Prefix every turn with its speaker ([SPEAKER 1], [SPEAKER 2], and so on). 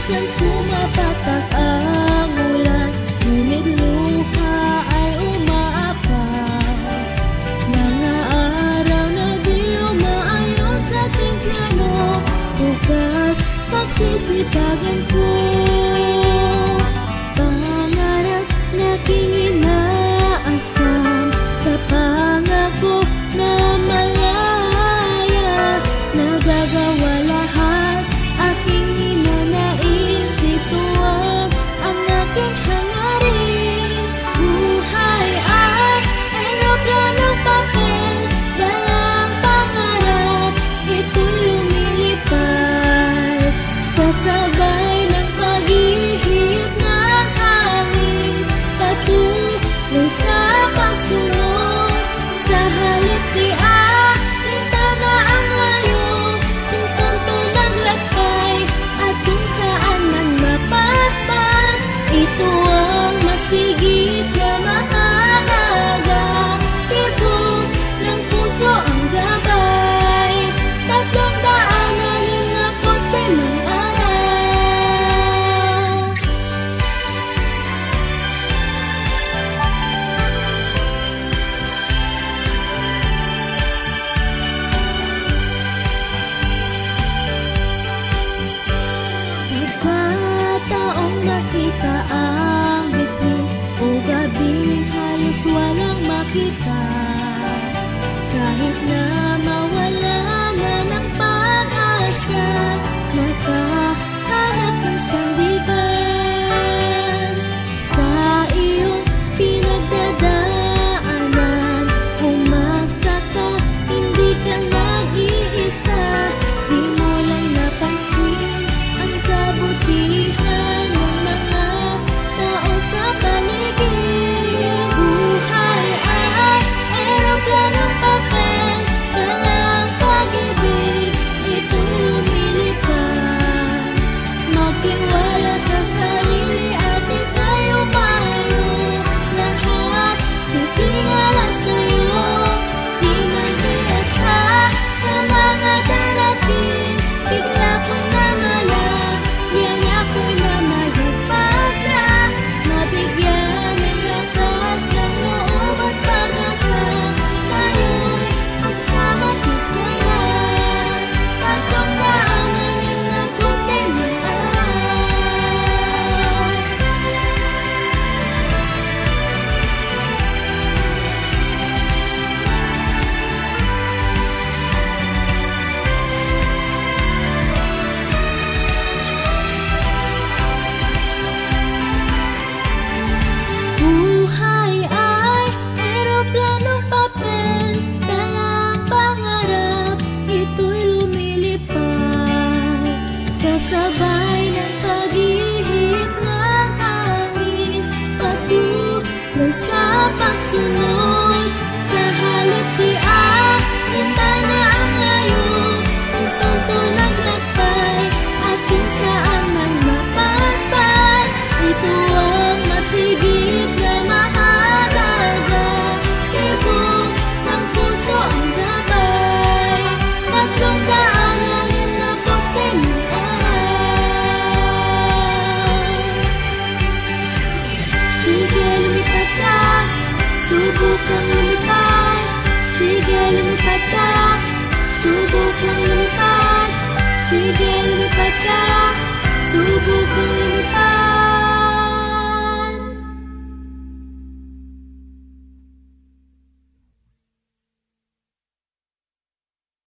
[SPEAKER 1] minsan pumapatak ang ulan, ngunit luha ay umaapaw. Mga araw na di umaayon sa ating plano, bukas pagsisipagan ko. Pangarap na aking inaasam, sa pangako na malaya, nagagawa lahat aking ninanais. Ito ang aking hangarin. Buhay ay eroplanong papel, dalang pangarap, ito'y lumilipad. Kasabay ng pag-ihip ng hangin, patuloy sa pagsulong. Sa halip di alinta na ang layo, kung saan to naglakbay at kung saan man mapatpat. Ito ang masigit na mahalaga, tibok ng puso ang gabay. 365 araw. Pagkataong makita ang bituin o gabing halos walang makita, kahit na mawala na ng pag-asa, nakahanap ng sandigan. Sa iyong pinagdadaanan, umasa ka, hindi ka nag-iisa. Di mo lang napansin ang kabutihan ng mga tao sa paligid. Buhay ay eroplanong papel, dalang pag-ibig, ito'y lumilipad. Magtiwala sa sarili at ika'y umayo, lahat titingala sa'yo. Di man biasa sa mga darating, bigla kong namala, yan ako'y namayagpag na, mabigyan ng lakas ng loob at pag-asa. Ngayon, magsama't magsaya, 365 araw. Buhay ay eroplanong papel, dalang pangarap, ito'y lumilipad. Kasabay ng pag-ihip ng hangin, patuloy sa pagsunod. Sa halip di alinta na ang layo, kung saan to naglakbay at kung saan man mapatpat. Ito ang masigit na mahalaga, tibok ng puso ang gabay. 365 araw. Sige, lumipad ka, subukang lumipad. Sige, lumipad ka, subukang lumipad. Sige, lumipad ka.